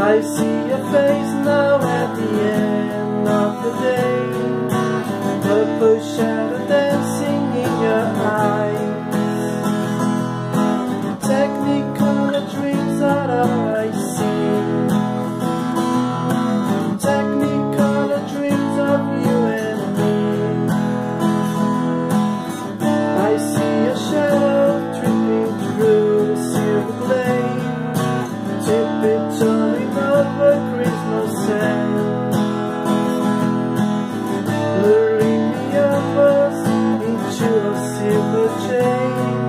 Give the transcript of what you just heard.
I see your face now at the end of the day, purple shadow dancing in your eyes. Technicolor dreams are all I see, Technicolor dreams of you and me. I see a shadow tripping through the silver glade, tippy-toeing over Christmas sand, luring me upwards into a silver chain.